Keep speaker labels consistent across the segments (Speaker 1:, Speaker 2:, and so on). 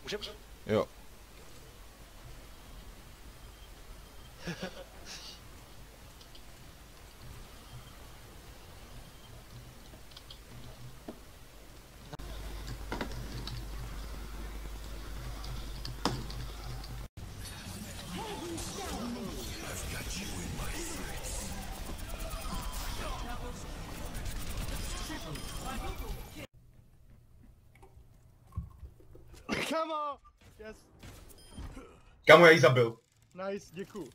Speaker 1: Můžeme?
Speaker 2: Jo.
Speaker 3: Kamo! Yes,
Speaker 4: Kámo, já jí zabil.
Speaker 3: nice, děkuju.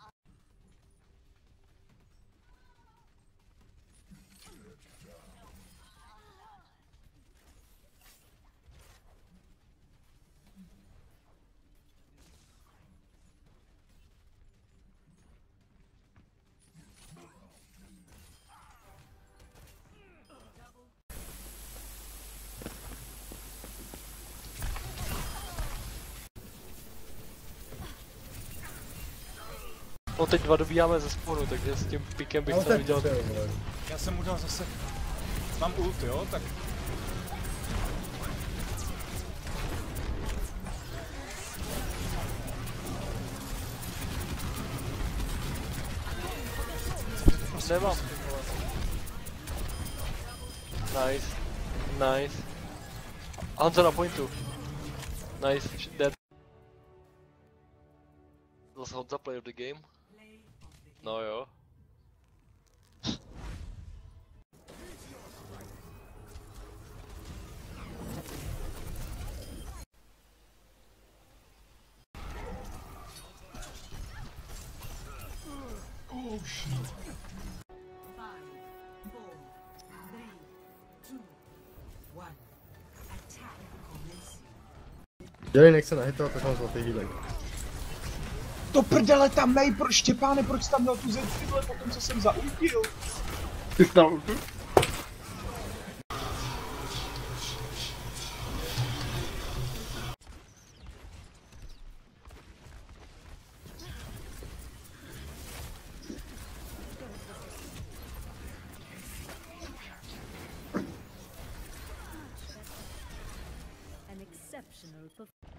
Speaker 1: No teď dva dobíjáme ze spawnu, takže s tím pikem bych to udělal.
Speaker 2: Já jsem udělal zase... Mám ult, jo? Tak...
Speaker 1: Nemám. Nice. Nice. Hanzo na pointu. Nice, dead. Zase Honza play of the game. No jo.
Speaker 4: Oh shit.
Speaker 3: Dělej, nech se nahitovat, tak mám zlatý výlek.
Speaker 2: To prdele tam nej, Štěpáne, proč jsi tam měl tu zeď, tyhle, potom co jsem zaultil?
Speaker 3: Ty jsi tam ultu?
Speaker 5: An exceptional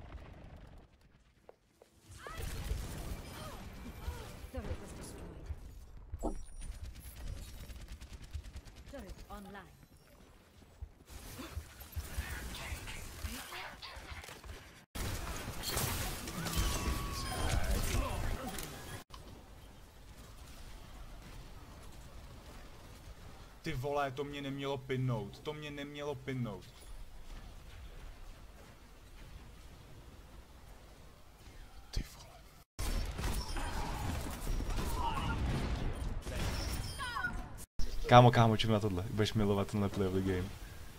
Speaker 5: turret was destroyed. Turret online.
Speaker 2: Ty vole, to mě nemělo pinnout, to mě nemělo pinnout. Ty vole. Kámo, čím na tohle, budeš milovat tenhle play of the game.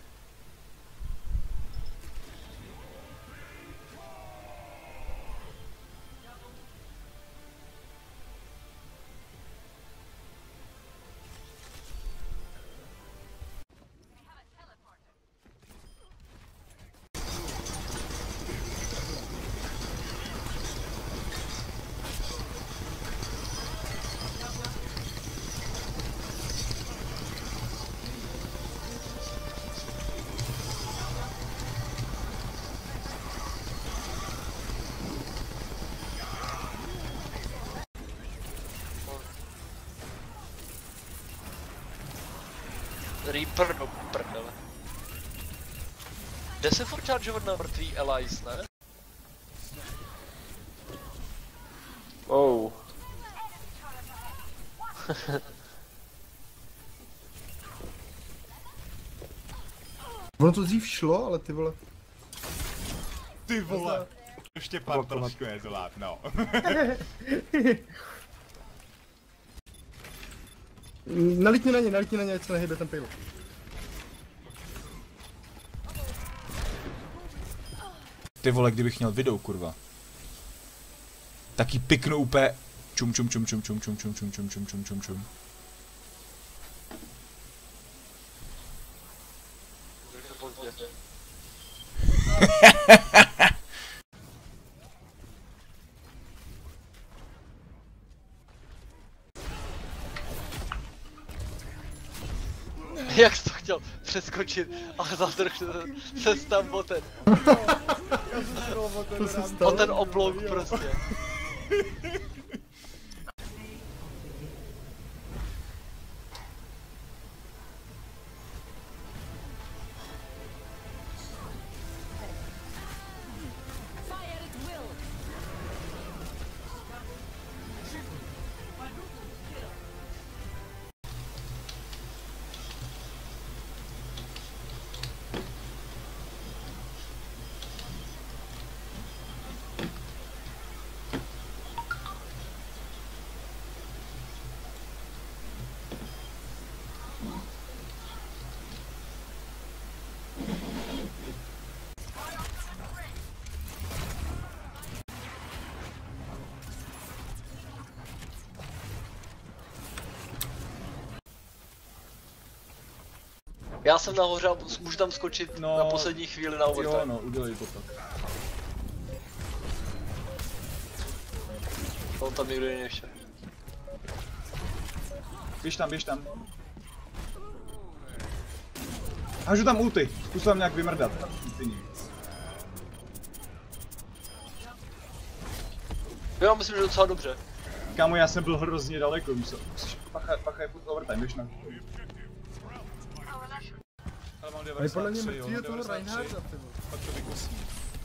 Speaker 1: Reaper do prdele. Jde se furt chargeovat na mrtvý allies, ne? Oh.
Speaker 3: Ono to dřív šlo, ale ty vole.
Speaker 2: Ty vole. Štěpán trošku nezolát, no.
Speaker 3: Nalitni na ně, ať se nehybe ten payload.
Speaker 2: Ty vole, kdybych měl video, kurva. Taky piknu úplně. Čum.
Speaker 1: Jak jsi to chtěl přeskočit, ale zadrž se tam botem.
Speaker 3: To se stalo.
Speaker 1: O ten oblok prostě. Já jsem nahoře a můžu tam skočit
Speaker 2: No,
Speaker 1: na poslední chvíli na overtime.
Speaker 2: Jo, no, udělej to tak.
Speaker 1: On tam nikdo jiný ještě.
Speaker 2: Běž tam. Hážu tam ulty, zkus tam nějak vymrdat.
Speaker 1: Jo, myslím, že docela dobře.
Speaker 2: Kámo, já jsem byl hrozně daleko, musíš pachaj furt overtime, běž na. Ale mám
Speaker 3: A je podle mě
Speaker 2: 93, jo,
Speaker 3: mrtvý je toho
Speaker 2: 93.
Speaker 3: Reinharda, ty vole.
Speaker 2: Pak to vykosím.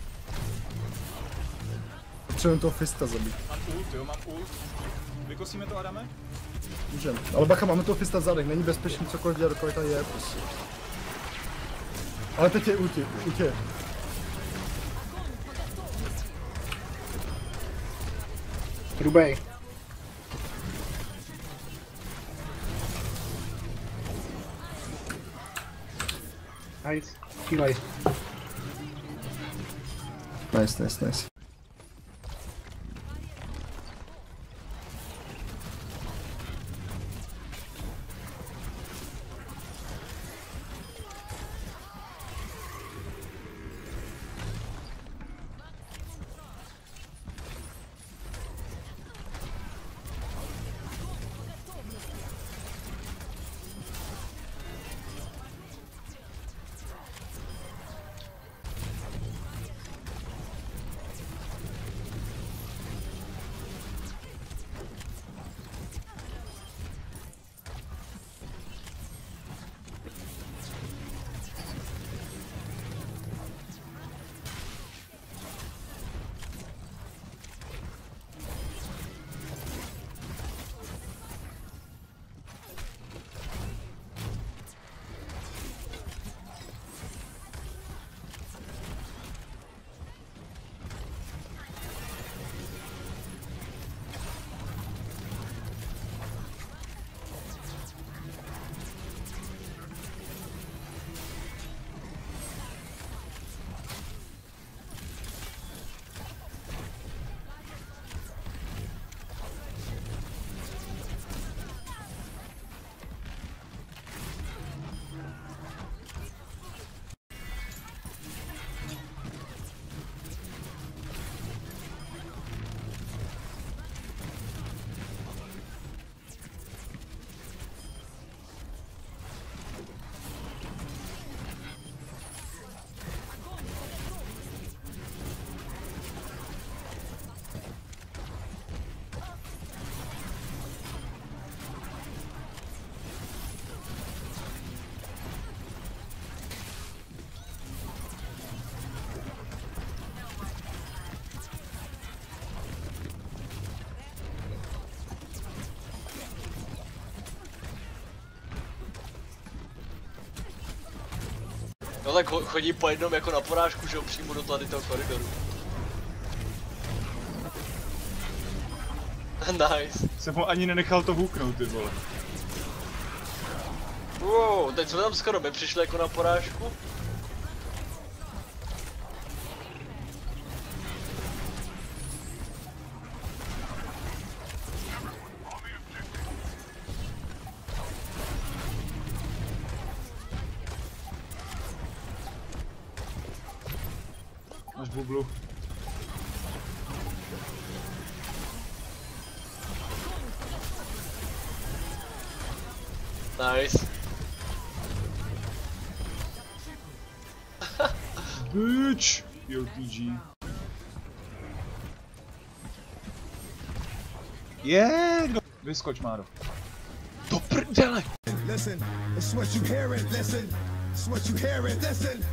Speaker 3: Potřebujeme toho Fista zabít.
Speaker 2: Mám ult. Vykosíme to, Adame?
Speaker 3: Můžem. Ale bacha, máme toho Fista v zadech, není bezpečný cokoliv dělat, dokud tady je prostě. Ale teď je ulti.
Speaker 6: Hrubej. Nice. Healaj.
Speaker 3: Nice.
Speaker 1: No tak chodí po jednom jako na porážku, že jo, přímo do tady toho koridoru. Nice.
Speaker 2: Jsem ho ani nenechal to hůknout, ty vole.
Speaker 1: Wow, teď jsme tam skoro my přišli jako na porážku.
Speaker 2: Máš bublu.
Speaker 1: Nice.
Speaker 2: Bitch! POTG. Je, vyskoč, Máro. Do prdele!
Speaker 7: Listen, it's what you hearing, listen, it's what you hearing, listen.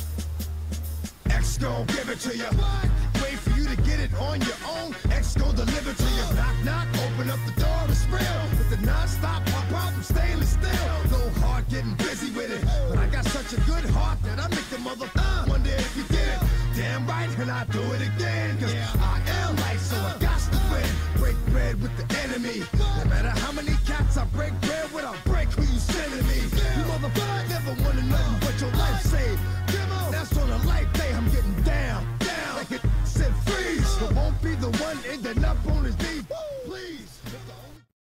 Speaker 7: X gon' give it to you. Wait for you to get it on your own. X gon' deliver to you. Knock, knock, open up the door, it's real. With the non-stop pop out from stainless steel. Go hard getting busy with it. But I got such a good heart that I make the mother wonder if you did it. Damn right, and I do it again. Cause I am light, so I got to win. Break bread with the enemy. No matter how many cats I break